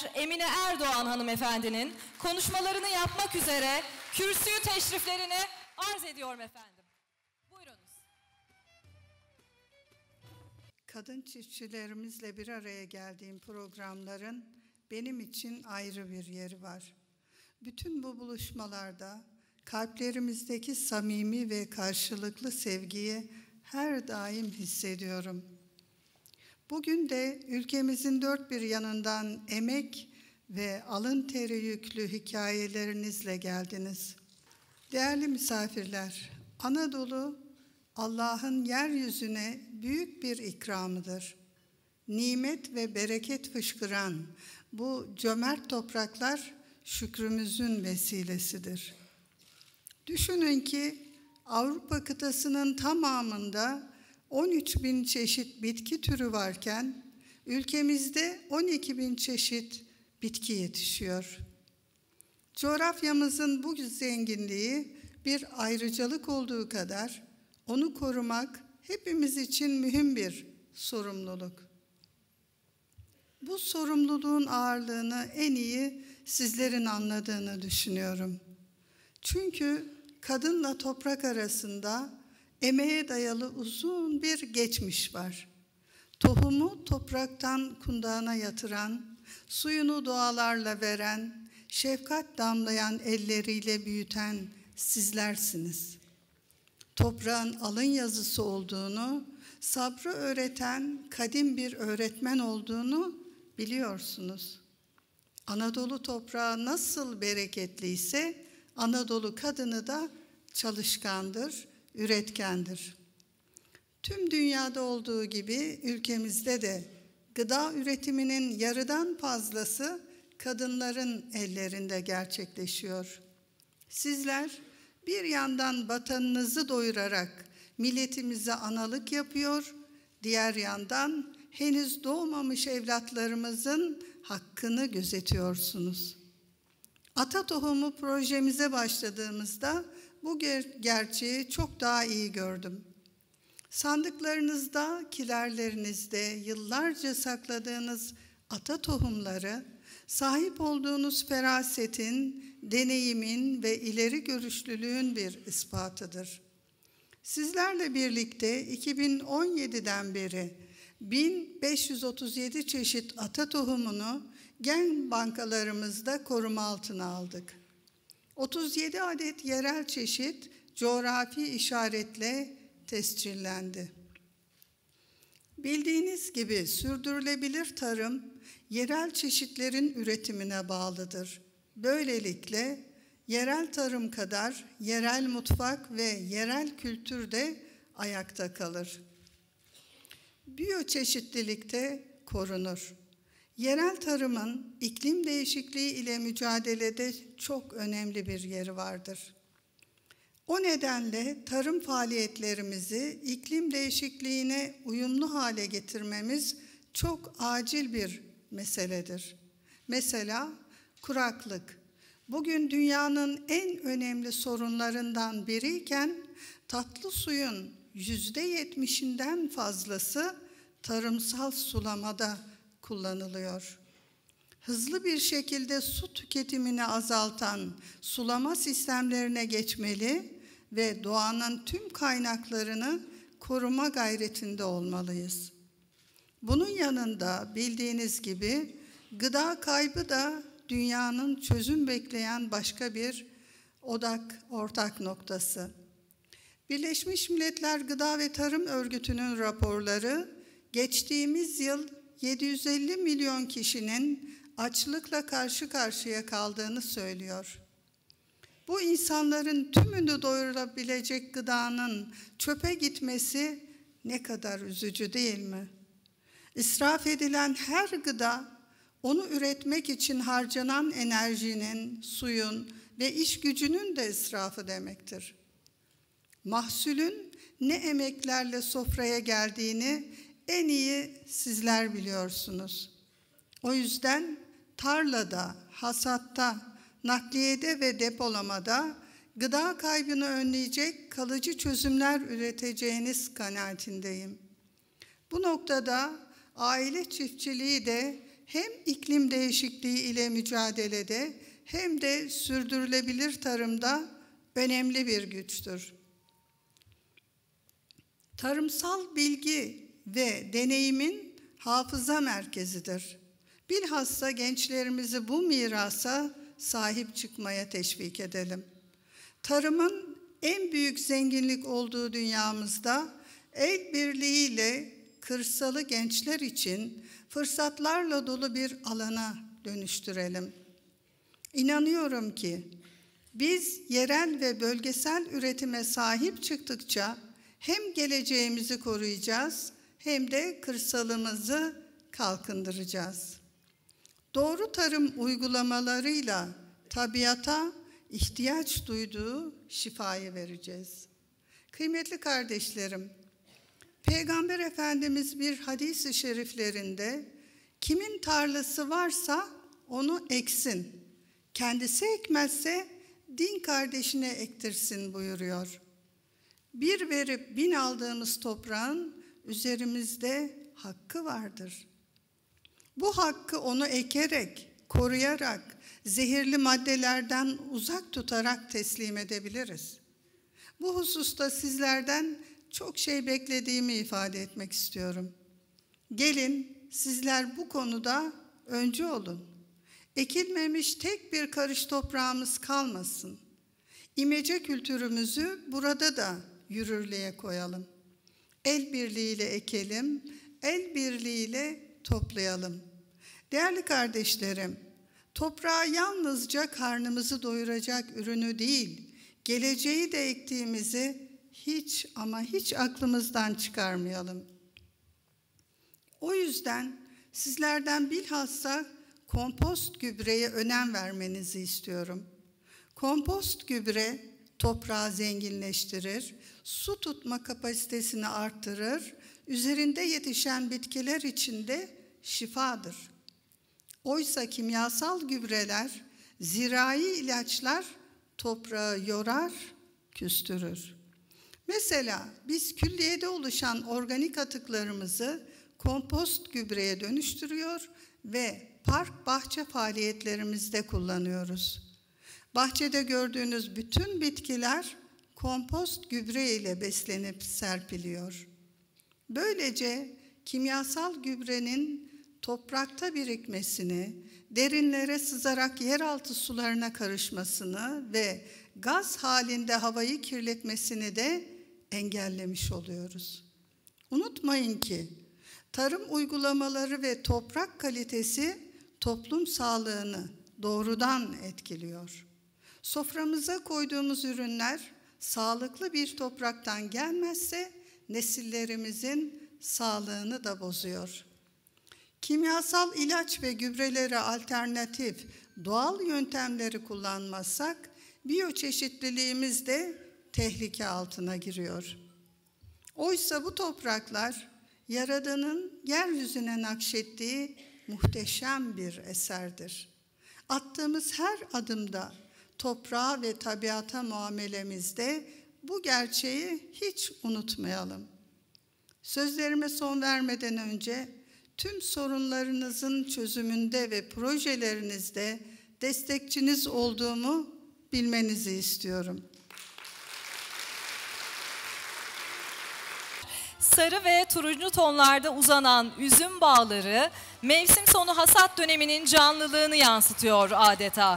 Lider Emine Erdoğan hanımefendinin konuşmalarını yapmak üzere kürsüyü teşriflerini arz ediyorum efendim. Buyurunuz. Kadın çiftçilerimizle bir araya geldiğim programların benim için ayrı bir yeri var. Bütün bu buluşmalarda kalplerimizdeki samimi ve karşılıklı sevgiyi her daim hissediyorum. Bugün de ülkemizin dört bir yanından emek ve alın teri yüklü hikayelerinizle geldiniz. Değerli misafirler, Anadolu Allah'ın yeryüzüne büyük bir ikramıdır. Nimet ve bereket fışkıran bu cömert topraklar şükrümüzün vesilesidir. Düşünün ki Avrupa kıtasının tamamında 13.000 çeşit bitki türü varken ülkemizde 12.000 çeşit bitki yetişiyor. Coğrafyamızın bu zenginliği bir ayrıcalık olduğu kadar onu korumak hepimiz için mühim bir sorumluluk. Bu sorumluluğun ağırlığını en iyi sizlerin anladığını düşünüyorum. Çünkü kadınla toprak arasında emeğe dayalı uzun bir geçmiş var. Tohumu topraktan kundağına yatıran, suyunu dualarla veren, şefkat damlayan elleriyle büyüten sizlersiniz. Toprağın alın yazısı olduğunu, sabrı öğreten kadim bir öğretmen olduğunu biliyorsunuz. Anadolu toprağı nasıl bereketliyse Anadolu kadını da çalışkandır, üretkendir. Tüm dünyada olduğu gibi ülkemizde de gıda üretiminin yarıdan fazlası kadınların ellerinde gerçekleşiyor. Sizler bir yandan vatanınızı doyurarak milletimize analık yapıyor, diğer yandan henüz doğmamış evlatlarımızın hakkını gözetiyorsunuz. Ata Tohumu projemize başladığımızda bu gerçeği çok daha iyi gördüm. Sandıklarınızda, kilerlerinizde yıllarca sakladığınız ata tohumları, sahip olduğunuz ferasetin, deneyimin ve ileri görüşlülüğün bir ispatıdır. Sizlerle birlikte 2017'den beri 1537 çeşit ata tohumunu gen bankalarımızda koruma altına aldık. 37 adet yerel çeşit coğrafi işaretle tescillendi. Bildiğiniz gibi sürdürülebilir tarım yerel çeşitlerin üretimine bağlıdır. Böylelikle yerel tarım kadar yerel mutfak ve yerel kültür de ayakta kalır. Biyoçeşitlilik de korunur. Yerel tarımın iklim değişikliği ile mücadelede çok önemli bir yeri vardır. O nedenle tarım faaliyetlerimizi iklim değişikliğine uyumlu hale getirmemiz çok acil bir meseledir. Mesela kuraklık. Bugün dünyanın en önemli sorunlarından biriyken tatlı suyun %70'inden fazlası tarımsal sulamada kullanılıyor. Hızlı bir şekilde su tüketimini azaltan sulama sistemlerine geçmeli ve doğanın tüm kaynaklarını koruma gayretinde olmalıyız. Bunun yanında bildiğiniz gibi gıda kaybı da dünyanın çözüm bekleyen başka bir ortak noktası. Birleşmiş Milletler Gıda ve Tarım Örgütü'nün raporları geçtiğimiz yıl 750 milyon kişinin açlıkla karşı karşıya kaldığını söylüyor. Bu insanların tümünü doyurabilecek gıdanın çöpe gitmesi ne kadar üzücü değil mi? İsraf edilen her gıda, onu üretmek için harcanan enerjinin, suyun ve iş gücünün de israfı demektir. Mahsulün ne emeklerle sofraya geldiğini en iyi sizler biliyorsunuz. O yüzden tarlada, hasatta, nakliyede ve depolamada gıda kaybını önleyecek kalıcı çözümler üreteceğiniz kanaatindeyim. Bu noktada aile çiftçiliği de hem iklim değişikliği ile mücadelede hem de sürdürülebilir tarımda önemli bir güçtür. Tarımsal bilgi ve deneyimin hafıza merkezidir. Bilhassa gençlerimizi bu mirasa sahip çıkmaya teşvik edelim. Tarımın en büyük zenginlik olduğu dünyamızda el birliğiyle kırsalı gençler için fırsatlarla dolu bir alana dönüştürelim. İnanıyorum ki biz yerel ve bölgesel üretime sahip çıktıkça hem geleceğimizi koruyacağız hem de kırsalımızı kalkındıracağız. Doğru tarım uygulamalarıyla tabiata ihtiyaç duyduğu şifayı vereceğiz. Kıymetli kardeşlerim, Peygamber Efendimiz bir hadis-i şeriflerinde kimin tarlası varsa onu eksin, kendisi ekmezse din kardeşine ektirsin buyuruyor. Bir verip 1000 aldığımız toprağın üzerimizde hakkı vardır. Bu hakkı onu ekerek, koruyarak, zehirli maddelerden uzak tutarak teslim edebiliriz. Bu hususta sizlerden çok şey beklediğimi ifade etmek istiyorum. Gelin sizler bu konuda öncü olun. Ekilmemiş tek bir karış toprağımız kalmasın. İmece kültürümüzü burada da yürürlüğe koyalım. El birliğiyle ekelim, el birliğiyle toplayalım. Değerli kardeşlerim, toprağa yalnızca karnımızı doyuracak ürünü değil, geleceği de ektiğimizi hiç ama hiç aklımızdan çıkarmayalım. O yüzden sizlerden bilhassa kompost gübreye önem vermenizi istiyorum. Kompost gübre toprağı zenginleştirir, su tutma kapasitesini arttırır, üzerinde yetişen bitkiler için de şifadır. Oysa kimyasal gübreler, zirai ilaçlar toprağı yorar, küstürür. Mesela biz külliyede oluşan organik atıklarımızı kompost gübreye dönüştürüyor ve park bahçe faaliyetlerimizde kullanıyoruz. Bahçede gördüğünüz bütün bitkiler kompost gübre ile beslenip serpiliyor. Böylece kimyasal gübrenin toprakta birikmesini, derinlere sızarak yeraltı sularına karışmasını ve gaz halinde havayı kirletmesini de engellemiş oluyoruz. Unutmayın ki tarım uygulamaları ve toprak kalitesi toplum sağlığını doğrudan etkiliyor. Soframıza koyduğumuz ürünler sağlıklı bir topraktan gelmezse nesillerimizin sağlığını da bozuyor. Kimyasal ilaç ve gübrelere alternatif doğal yöntemleri kullanmazsak biyoçeşitliliğimiz de tehlike altına giriyor. Oysa bu topraklar Yaradan'ın yeryüzüne nakşettiği muhteşem bir eserdir. Attığımız her adımda toprağa ve tabiata muamelemizde bu gerçeği hiç unutmayalım. Sözlerime son vermeden önce tüm sorunlarınızın çözümünde ve projelerinizde destekçiniz olduğumu bilmenizi istiyorum. Sarı ve turuncu tonlarda uzanan üzüm bağları mevsim sonu hasat döneminin canlılığını yansıtıyor adeta.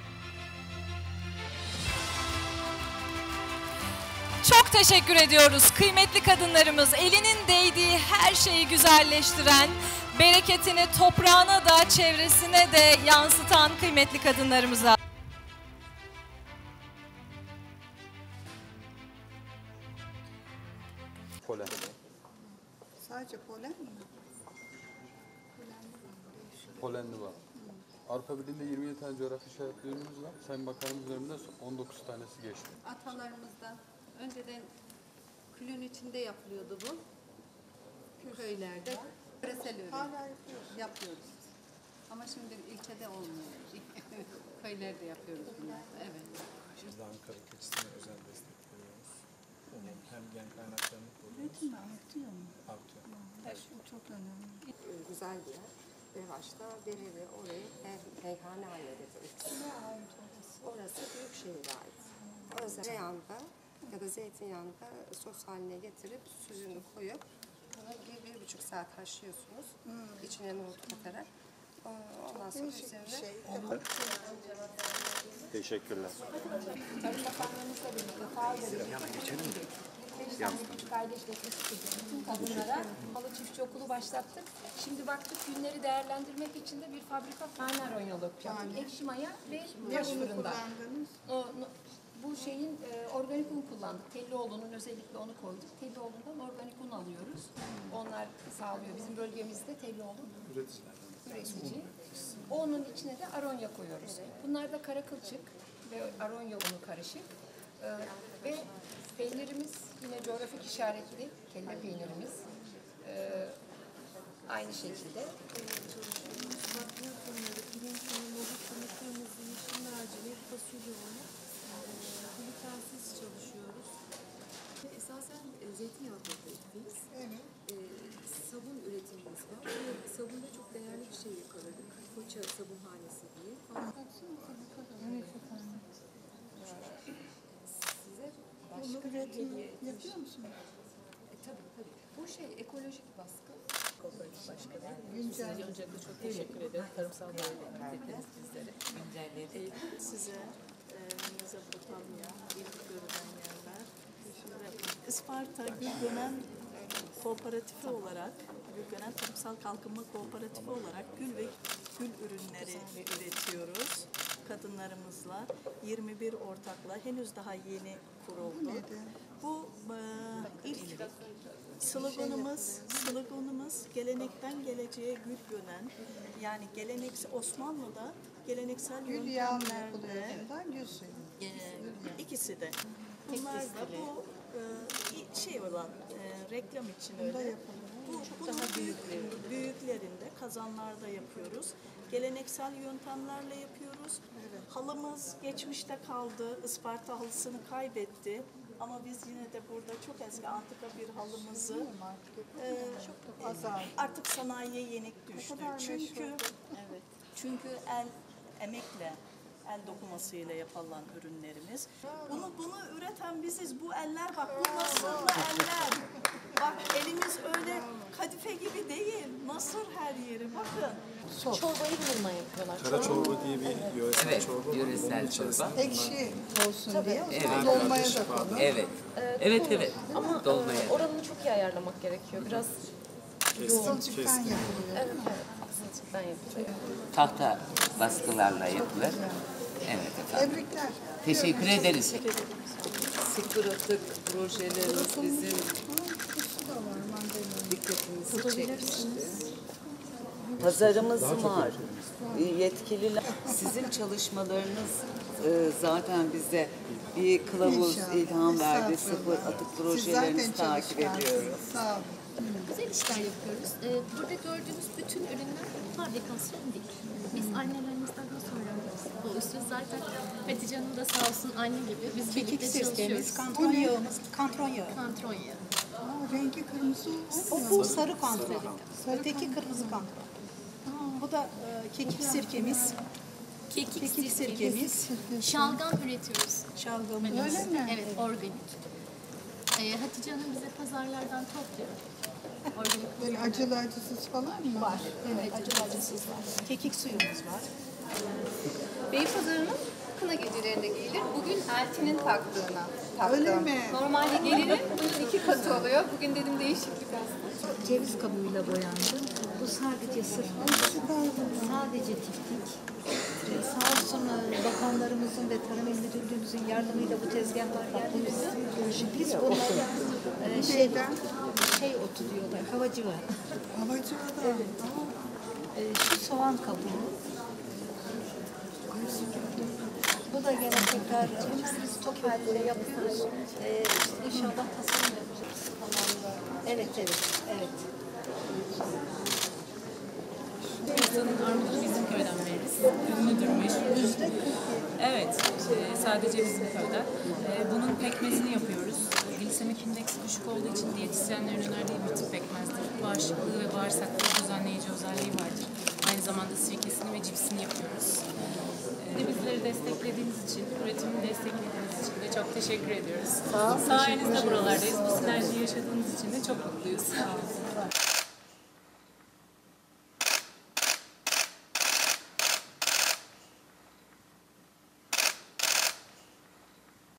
Çok teşekkür ediyoruz kıymetli kadınlarımız. Elinin değdiği her şeyi güzelleştiren, bereketini toprağına da çevresine de yansıtan kıymetli kadınlarımıza. Polen. Sadece polen mi? Polenli var. Avrupa Birliği'nde 27 tane coğrafi işaretli ürünümüz var. Sayın Bakanımız üzerinden 19 tanesi geçti. Atalarımızdan önceden külün içinde yapılıyordu bu. Köylerde yöresel ürün Hala yapıyoruz. Ama şimdi ilçede olmuyor. Köylerde yapıyoruz bunları. Evet. Biz de Ankara keçisine özel destek veriyoruz. Hem gen kaynaklarını koruyoruz. Üretim mi artıyor mu? Artıyor. Evet. Bu çok önemli. Güzel bir yer. Revaç'ta Bereli orayı meyhane haline getirdik. Orası Büyükşehir'e ait. Orası tereyağında ya da zeytinyağında sos haline getirip süzünü koyup bunu 1,5 saat haşlıyorsunuz. İçine nohut katarak. Ondan sonra üzerine Teşekkürler. Tarım Bakanlığımızla birlikte faal verildi. 5 tane küçük kardeşle bütün kadınlara halı çiftçi okulu başlattık. Şimdi baktık günleri değerlendirmek için de bir fabrika tane aronyolu yapacaktık. Ekşi maya ve taş fırında. Bu şeyin organik un kullandık. Tellioğlu'nun özellikle onu koyduk. Tellioğlu'ndan organik un alıyoruz. Onlar sağlıyor. Bizim bölgemizde Tellioğlu üretici. Onun içine de aronya koyuyoruz. Bunlar da kara kılçık ve aronya unu karışık. Ve peynirimiz yine coğrafik işaretli kelle peynirimiz. Aynı şekilde. Glutensiz çalışıyoruz. Esasen zeytinyağı kooperatifimiz. Sabun üretimimiz var. Sabunda çok değerli bir şey yakaladık. Koça sabunhanesi diye. Size başka bir hediye yapıyor musunuz? Tabii. Bu şey ekolojik baskı. Kooperatif başkanı. Size öncelikle çok teşekkür ederim. Tarımsal bölgeye getirdiniz bizlere. Güncelledik. Size Mezopotamya, ilk görülen yerler. Isparta Gülgönen Kooperatifi olarak, Gülgönen Tarımsal Kalkınma Kooperatifi olarak gül ve gül ürünleri üretiyoruz. Kadınlarımızla 21 ortakla henüz daha yeni kuruldu. Bu ilk sloganımız gelenekten geleceğe gül gönen, yani Osmanlı'da geleneksel yöntemlerde ikisi de. Bunlar da bu şey olan reklam için öyle. Bunu büyüklerinde kazanlarda yapıyoruz. Geleneksel yöntemlerle yapıyoruz. Halımız geçmişte kaldı. Isparta halısını kaybetti. Ama biz yine de burada çok eski antika bir halımızı artık sanayiye yenik düştü. Çünkü emekle, el dokumasıyla yapılan ürünlerimiz. Bunu üreten biziz. Bu eller bak, bu nasırlı eller. Bak elimiz öyle kadife gibi değil. Nasır her yeri. Bakın. Çorbayı bununla yapıyorlar. Kara çorba diye bir yöresel çorba. Yöresel çorba. Ekşi olsun diye. Evet. Dolmaya da konur. Evet. Evet. Ama Dolmaya. oranını çok iyi ayarlamak gerekiyor. Biraz Kısılcıktan yapılıyor. evet. Kısılcıktan yapılıyor. Tahta baskılarla yapılır. Evet efendim. Tebrikler. Teşekkür ederiz. Sıfır atık projelerimiz bizim dikkatimizi çekmişti. Pazarımız var. Yetkililer. Sizin çalışmalarınız zaten bize bir kılavuz ilham verdi. Sıfır atık projelerini takip ediyoruz. Sağ olun. Güzel işler yapıyoruz. Burada gördüğünüz bütün ürünler fabrikasyon değil. Biz annelerimizden nasıl öğrendik? Bu üstü zaten Hatice Hanım da sağ olsun anne gibi. Biz birlikte çalışıyoruz. Kantron yağımız, kantron yağı. Kantron yağı. Rengi kırmızı. Bu sarı kantron. Öteki kırmızı kantron. Bu da kekik sirkemiz. Kekik sirkemiz. Şalgam üretiyoruz. Şalgamımız. Öyle mi? Evet, organik. Hatice Hanım bize pazarlardan topluyor. Organik. Böyle acılı acısız falan mı? Var. Evet, acısız var. Kekik suyumuz var. Beypazarı'nın kına gecelerinde giyilir. Bugün eltinin taktığına taktım. Öyle mi? Normalde gelirin bunun 2 katı oluyor. Bugün dedim değişiklik aslında. Ceviz kabuğuyla boyandı. Bu sadece sırf sadece tiftik. Sağ olsun bakanlarımızın ve Tarım İl Müdürlüğümüzün yardımıyla bu tezgahlar geldi bize. Biz bunları şey otu diyorlar, havacıva. Havacıva da. Evet. Şu soğan kabuğu. Bu da gene tekrar biz top halinde yapıyoruz. İnşallah tasarım yapacağız. Evet. Armudu bizim köyden veririz. Ünlüdür, meşhurdur. Evet, sadece bizim köyden. Bunun pekmezini yapıyoruz. Glisemik indeksi düşük olduğu için diyetisyenlerin önerdiği bir tip pekmezdir. Bağışıklığı ve bağırsaklığı düzenleyici özelliği vardır. Aynı zamanda sirkesini ve cipsini yapıyoruz. Bizleri desteklediğiniz için, üretimini desteklediğiniz için de çok teşekkür ediyoruz. Sayenizde buralardayız. Bu sinerjiyi yaşadığınız için de çok mutluyuz.